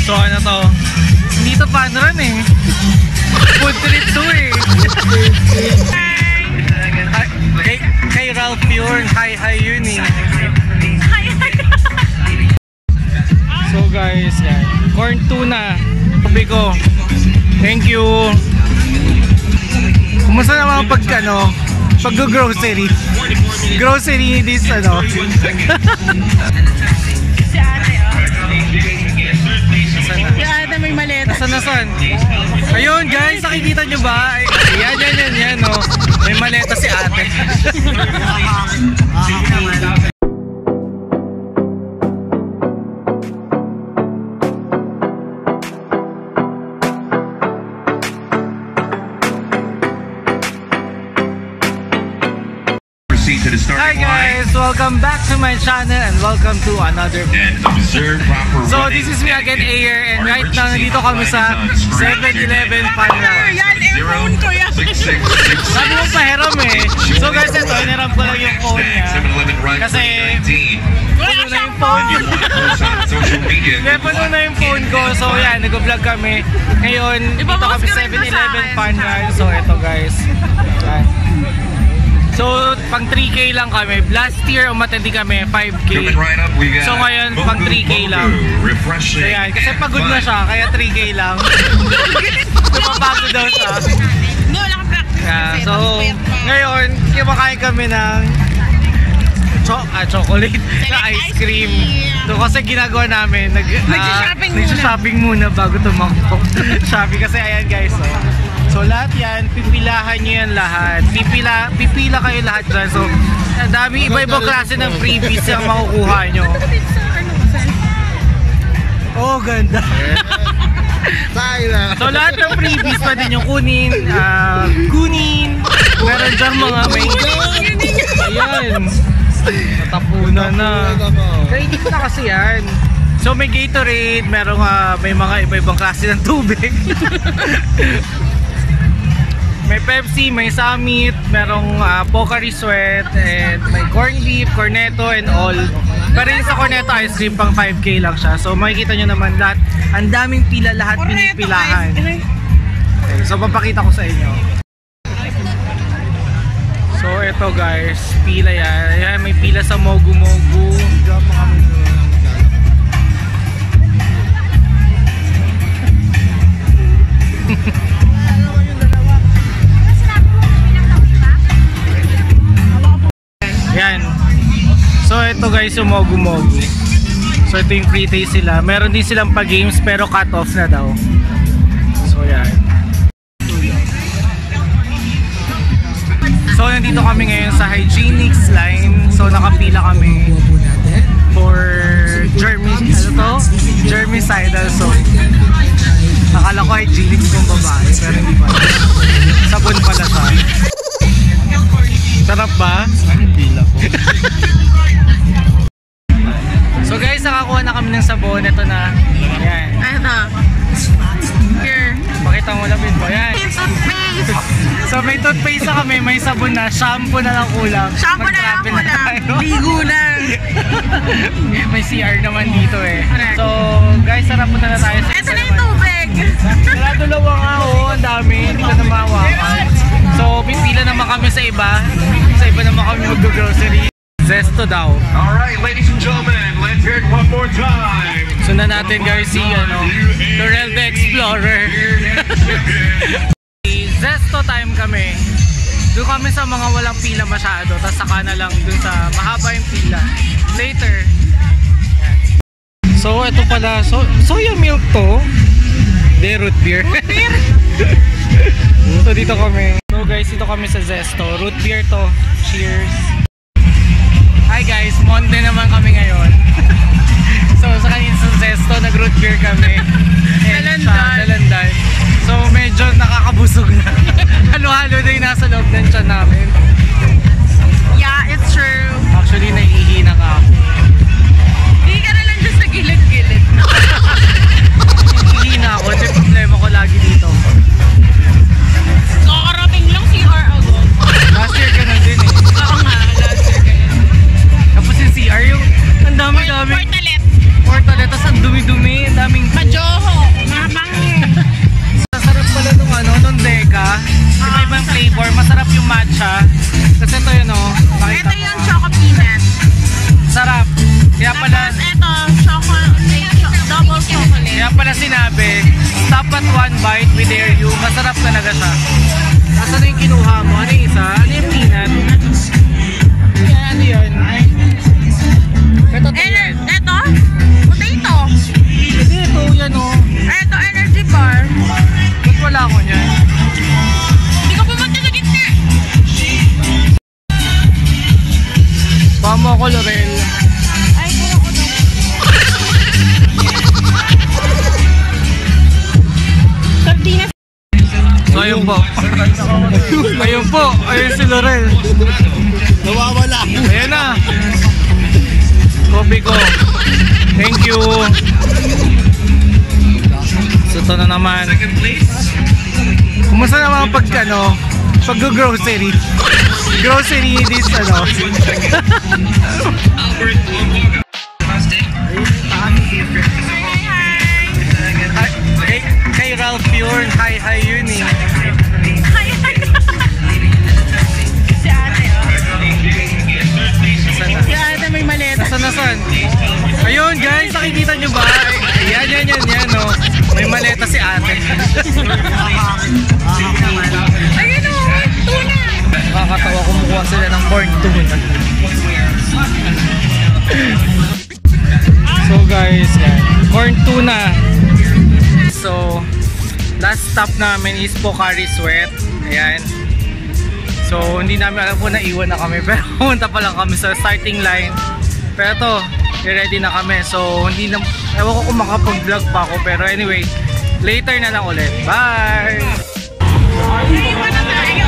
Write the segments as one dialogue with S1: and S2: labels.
S1: So ano to? Hindi to fun run eh. Food trip to eh. Kay Ralph yun. Hi yun eh. So guys, yan. Corn tuna. Sabi ko, thank you. Kumusta naman pag ano? Pag-grocery. Grocery this ano.
S2: Si ate Si ate may maleta.
S1: Nasaan? Ayun guys, nakikita nyo ba? Yan oh. May maleta si ate. Hi guys, welcome back to my channel and welcome to another video. So this is me again, Ayer, and right now nandito kami sa 7-Eleven Panra.
S2: Yan, earphone ko yan.
S1: Sabi mo pahiram eh. So guys, ito, hiniram ko lang yung phone niya. Kasi puno na yung phone niya. Puno na yung phone ko. So yan, nag-vlog kami. Ngayon, dito kami 7-Eleven Panra. So ito guys. Yan. So, pang 3K lang kami. Last year, umatindi kami, 5K. So, ngayon, pang 3K lang. So, yan. Kasi pagod na siya, kaya 3K lang. Napapagod daw siya. Yeah, so, ngayon, kumakain kami ng chocolate na ice cream. So, kasi ginagawa namin, nag-shopping muna bago tumakbo. Shopping kasi, ayan guys. So lahat yan, pipilahan nyo yan lahat. Pipila kayo lahat dyan. So, dami iba-ibang klase ng freebies yung makukuha nyo. Oh, ganda. So lahat ng freebies pwede nyo kunin. Meron dyan mga may... Ayan. Natapunan na. Kainin na kasi yan. So may Gatorade, may mga iba-ibang klase ng tubig. May Pepsi, may Summit, merong Pocari Sweat, and may corn beef, cornetto, and all. Pero yung sa cornetto ice cream, pang 5K lang siya. So makikita nyo naman lahat, ang daming pila, lahat pinipilahan. Okay, so papakita ko sa inyo. So ito guys, pila yan. Ayan, may pila sa Mogu Mogu. Yan. So ito guys yung Mogu Mogu. So ito yung free taste sila. Meron din silang pa-games pero cut off na daw. So yan. So nandito kami ngayon sa Hygienics line. So nakapila kami for germicidal soap. Akala ko Hygienics kung babae pero hindi pa. Sabon pala siya. Sarap ba? So guys, nakakuha na kami ng sabon. Ito na. Ayan.
S2: Ito. Here.
S1: Pakita mo lapit po. Ayan. So may toothpaste na kami. May sabon na. Shampoo na lang kulang.
S2: Shampoo na lang kulang. Ligo na.
S1: May CR naman dito eh. So guys, sarap punta na tayo.
S2: Ito na yung tubig.
S1: Dalawa nga oh. Ang dami. Hindi ko na mahawakan. So pipila naman kami sa iba. Sa iba naman kami mag-grocery. Zesto daw.
S3: Alright, ladies and gentlemen, let's hear it one more time.
S1: Sundan natin guys si Dorel the Explorer. Zesto time kami. Doon kami sa mga walang pila masyado. Tapos saka na lang doon sa mahaba yung pila. Later. So ito pala. Soya milk to. De root beer. So dito kami. So guys, dito kami sa Zesto. Root beer to. Cheers. Hi guys, Monday naman kami ngayon. So sa kanina sa Zesto, nag-root beer kami. Dalandan. So medyo nakakabusog na. Halo-halo na yung nasa loob ng tiyan namin.
S2: Yeah, it's true.
S1: Actually, nahihina ka ako.
S2: Hindi ka na lang dyan sa gilid-gilid.
S1: Nahihina ako. Ito yung problema ko lagi dito.
S2: Kakarating lang CR ako.
S1: Last year ka na din eh.
S2: Oo nga, last year ka yan.
S1: Tapos yung CR yung ang dami-dami.
S2: Portalet.
S1: Portalet, tapos ang dumi-dumi. Ang daming
S2: Majoho.
S1: pala sinabi, stop at one bite, we dare you. Masarap talaga siya. Nasaan na yung kinuha mo? Ano yung isa? Ano yung peanut? Ano yun? Ito?
S2: Potato.
S1: Hindi, ito yan o.
S2: Ito, energy bar.
S1: Ba't wala ko niyan?
S2: Hindi ko pumunta sa gitna.
S1: Baka mo ako, Lorel.
S2: Ay, kung ako daw. Sardinas.
S1: So ayun po. Ayun po. Ayun si Lorel.
S4: Nawawala.
S1: Ayan na. Kopi ko. Thank you. So ito na naman. Kumusta naman pag-grocery? Grocery this ano? Kay Ralph Pure, hi yun eh.
S2: Si ate, oh.
S1: Sana.
S2: Si ate may maleta.
S1: Nasaan? Ayun guys, nakikita nyo ba? Yan oh. May maleta si ate.
S2: Ayun o, tuna.
S1: Nakakatawa, kumukuha sila ng corn tuna. So guys, yan. Corn tuna. So, last stop namin is Pocari Sweat. Ayan. So, hindi namin alam kung naiwan na kami. Pero pumunta pa lang kami sa starting line. Pero to, ready na kami. So, hindi na, ewan ko kung makapag-vlog pa ako. Pero anyway, later na lang ulit. Bye!
S2: Naiwan na tayo.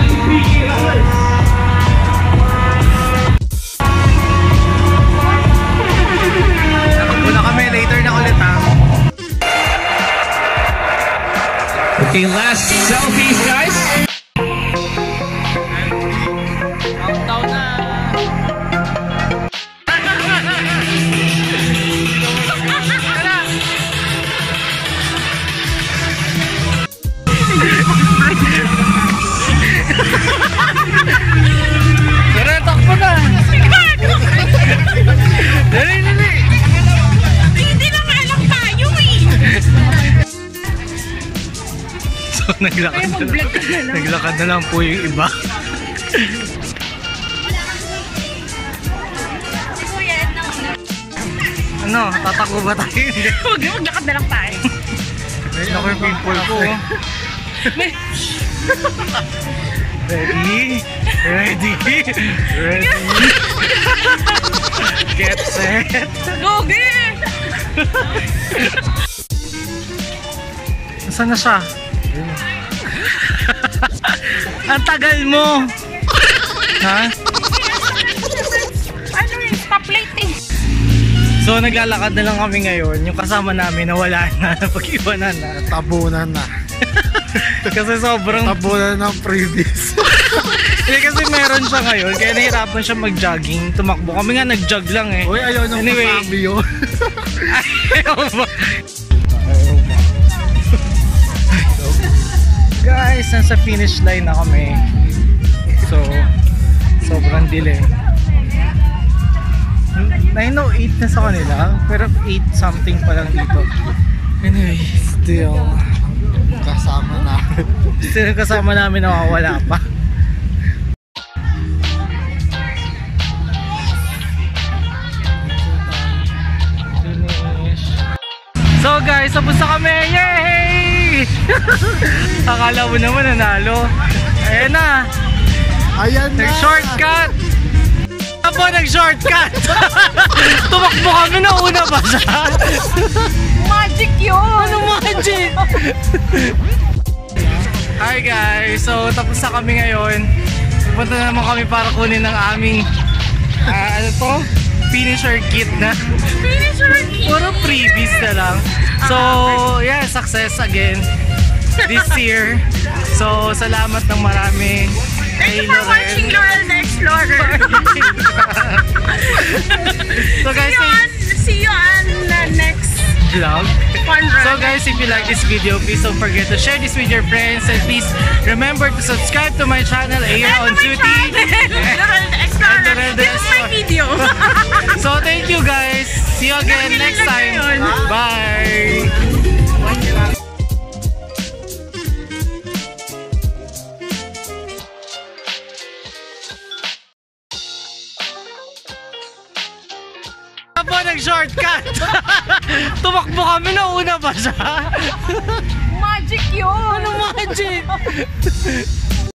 S1: Nakapag na kami, later na ulit ha.
S3: Okay, last selfies, guys.
S1: Countdown na! Tara, takbo na! Dali!
S2: Hindi na nga lang tayo eh.
S1: So, naglakad na lang po yung iba. Ano, tatakbo ba tayo? Hindi.
S2: Maglakad na lang tayo.
S1: Ayun ako yung pimple ko. Ready? Get set.
S2: Gogi!
S1: Nasaan na siya? Ang tagal mo! Ha?
S2: Ano yung stoplight eh?
S1: So naglalakad na lang kami ngayon. Yung kasama namin nawala na, pag-iwanan na.
S4: Tabunan na.
S1: Kasi sobrang
S4: Tabunan ng previous.
S1: Hindi kasi meron siya ngayon, kaya nahirapan siya mag-jogging. Tumakbo kami nga, nag-jog lang eh.
S4: Uy, ayaw nung
S1: Anyway.
S4: makambyo.
S1: Ayaw ba? Guys, nasa finish line na kami. So, sobrang dilim. 9:08 na sa kanila, pero 8 something pa lang dito. Anyway, still kasama namin nawawala pa. Finish. So guys, tapos na kami! Yay! Akala mo naman nanalo. Ayan na!
S4: Ayan na!
S1: Nag-shortcut! Ako nag-shortcut! Tumakbo kami na una pa siya!
S2: Magic yun!
S1: Ano magic? Hi guys! So tapos na kami ngayon. Punta na naman kami para kunin ng aming ano to? Finisher kit na.
S2: Finisher kit!
S1: Puro freebies na lang. So yeah, success again this year. So salamat ng marami.
S2: Thank you for watching Lorel the Explorer.
S1: So guys,
S2: See you on the next
S1: vlog.
S2: fun run.
S1: So guys, if you like this video, please don't forget to share this with your friends, and please remember to subscribe to my channel, Air on Duty.
S2: Lorel the Explorer.
S1: Lorel the
S2: This is my
S1: Explorer.
S2: video.
S1: So thank you guys. See you again next time. Bye. po, nag-shortcut. Tumakbo kami, nauna ba siya?
S2: Magic yun!
S1: Ano magic?